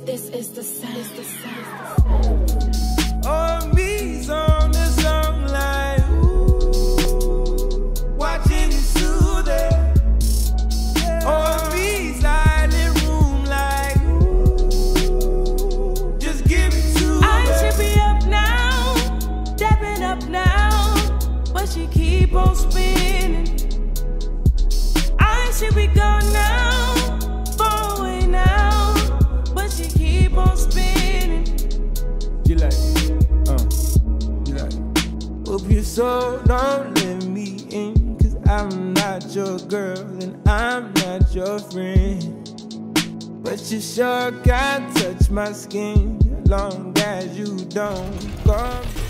This is the sound. Oh, me's on the song like ooh, watching you soothe it. Oh, me's silent room like ooh, just give it to I her. should be up now, dapping up now, but she keep on spinning. I should be gone now, far away now, but she keep on spinning. You like, you like. Hope your soul don't let me in, 'cause I'm not your girl and I'm not your friend. But you sure can touch my skin, long as you don't come.